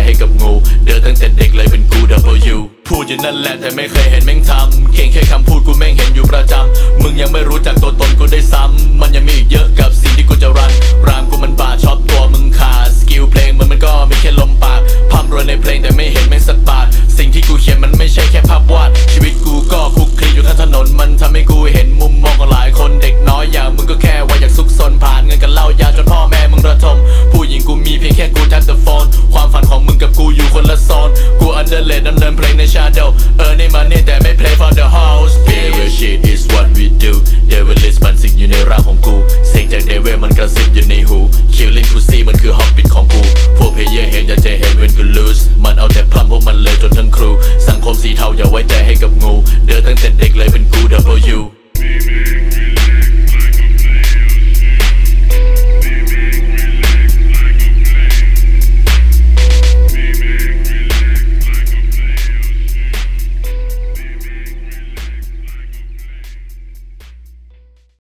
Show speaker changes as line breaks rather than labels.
ให้กับงูเดินตั้งแต่เด็กเลยเป็นกู W พูดอยู่นั่นแหละแต่ไม่เคยเห็นแม่งทำเก่งแค่คำพูดกูแม่งเห็นอยู่ประจำมึงยังไม่รู้จักตัวตนกูได้ซ้ำมันยังมีอีกเยอะกับสิ่งที่กูจะรันรามกูมันบาดช็อป